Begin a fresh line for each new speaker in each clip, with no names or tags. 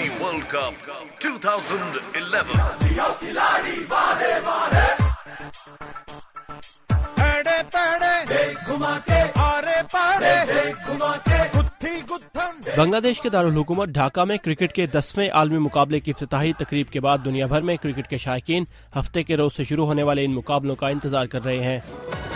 World Cup 2011।
Bangladesh के दारुल हुकूमत ढाका में क्रिकेट के 10वें आलमी मुकाबले की इफ्तिताही तकरीब के बाद दुनिया भर में क्रिकेट के शायकीन हफ्ते के रोज से शुरू होने वाले इन मुकाबलों का इंतजार कर रहे हैं।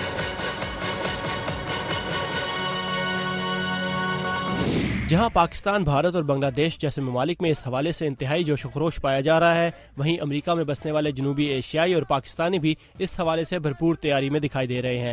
जहां पाकिस्तान, भारत और बांग्लादेश जैसे ममालिक में इस हवाले से इंतहाई जोश व खरोश पाया जा रहा है, वहीं अमेरिका में बसने वाले जनूबी एशियाई और पाकिस्तानी भी इस हवाले से भरपूर तैयारी में दिखाई दे रहे हैं।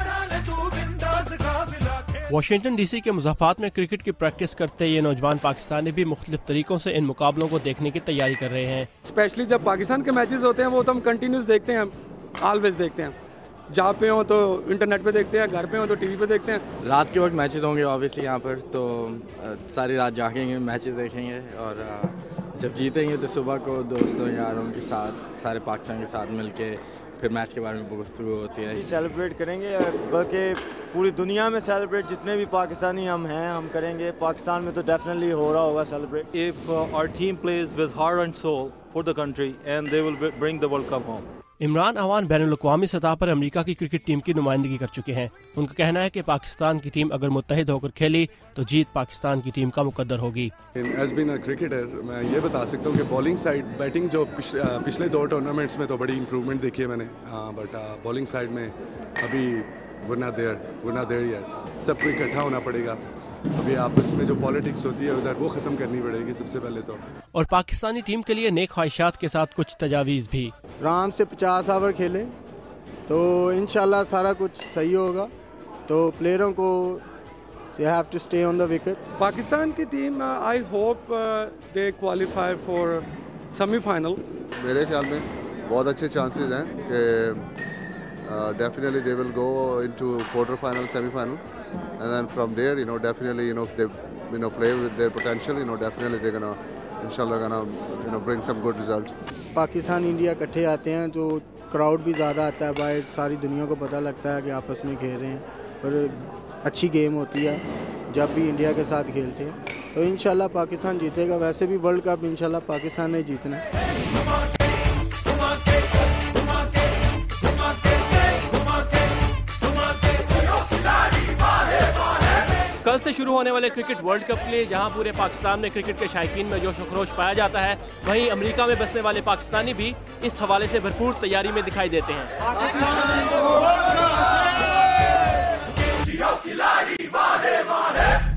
वाशिंगटन डीसी के मुज़ाफ़ात में क्रिकेट की प्रैक्टिस करते ये नौजवान पाकिस्तानी भी मुख्तलिफ तरीकों से इन मुकाबलों को देखने की तैयारी कर रहे हैं।
स्पेशली जब पाकिस्तान के मैचेस होते हैं वो तो हम कंटिन्यूस देखते हैं, ऑलवेज देखते हैं। जहाँ पे हो तो इंटरनेट पे देखते हैं, घर पे हो तो टीवी पे देखते हैं।
रात के वक्त मैचेस होंगे ऑब्वियसली यहाँ पर, तो सारी रात जागेंगे, मैचेस देखेंगे और जब जीतेंगे तो सुबह को दोस्तों यारों के साथ सारे पाकिस्तान के साथ मिलके फिर मैच के बारे में गुफ्तगू होती है।
सेलिब्रेट करेंगे, बल्कि पूरी दुनिया में सेलिब्रेट जितने भी पाकिस्तानी हम हैं हम करेंगे। पाकिस्तान में तो डेफिनेटली हो रहा होगा celebrate.
If our team plays with heart and soul for the country and they will bring the World Cup home.
Imran Awan बैनुल-अक़वामी सतह पर अमेरिका की क्रिकेट टीम की नुमाइंदगी कर चुके हैं। उनका कहना है कि पाकिस्तान की टीम अगर मुत्तहिद होकर खेली तो जीत पाकिस्तान की टीम का मुकद्दर होगी।
एज बीन अ क्रिकेटर मैं ये बता सकता हूँ कि बॉलिंग साइड, बैटिंग जो पिछले 2 टूर्नामेंट्स में तो बड़ी इंप्रूवमेंट देखी है मैंने, बट बॉलिंग साइड में अभी we're not there yet। सबको इकट्ठा होना पड़ेगा। अभी आपस में जो पॉलिटिक्स होती है उधर वो ख़त्म करनी पड़ेगी सबसे पहले तो।
और पाकिस्तानी टीम के लिए नेक ख्वाहिशात के साथ कुछ तजावीज़ भी।
आराम से 50 ओवर खेलें तो इंशाल्लाह सारा कुछ सही होगा। तो प्लेयरों को you have to stay on the wicket।
Pakistan की team I hope they qualify for semifinal.
मेरे ख्याल में बहुत अच्छे चांसेस हैं कि definitely they will go into quarter final, semi final, and then from there definitely if they play with their potential definitely they're gonna inshallah bring some good result।
Pakistan India इकट्ठे आते हैं तो क्राउड भी ज़्यादा आता है, बाहर सारी दुनिया को पता लगता है कि आपस में खेल रहे हैं, पर अच्छी गेम होती है जब भी इंडिया के साथ खेलते हैं। तो इंशाल्लाह पाकिस्तान जीतेगा। वैसे भी वर्ल्ड कप इंशाल्लाह पाकिस्तान ने जीतना है।
कल से शुरू होने वाले क्रिकेट वर्ल्ड कप के लिए जहां पूरे पाकिस्तान में क्रिकेट के शायकीन में जोश व खरोश पाया जाता है, वहीं अमेरिका में बसने वाले पाकिस्तानी भी इस हवाले से भरपूर तैयारी में दिखाई देते हैं।